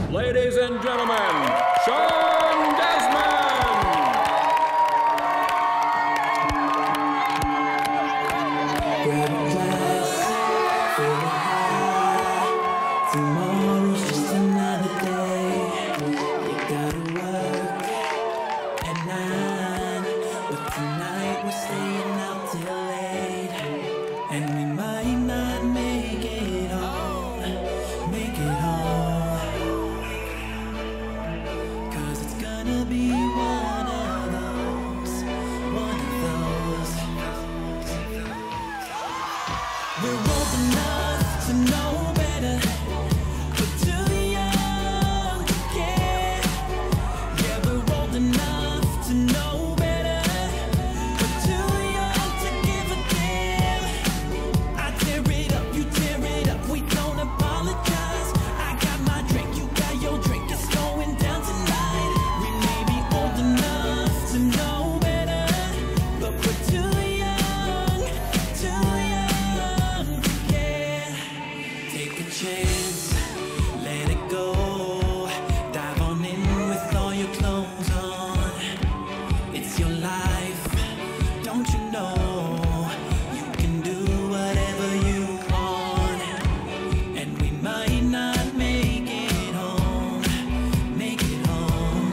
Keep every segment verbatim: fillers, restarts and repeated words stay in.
Ladies and gentlemen, Sean Desmond! Grab a glass, fill it high. Tomorrow's just another day. You gotta work at nine, but tonight we're staying out till late. And we might not make it home, make it home. Cause it's gonna be one of those, one of those. We're old enough to know better, but too young to care. Yeah, we're old enough to know better, but too young to give a damn. I tear it up, you tear it up, we don't apologize. I got my drink, you got your drink, it's going down tonight. We may be old enough to know better, but we're too young, too young to care. Take a chance, let it go. Dive on in with all your clothes on. It's your life, don't you know? You can do whatever you want. And we might not make it home, make it home.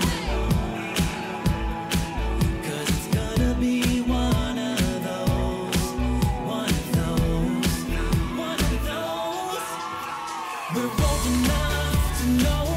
Cause it's gonna be one of those, one of those, one of those. We're old enough to know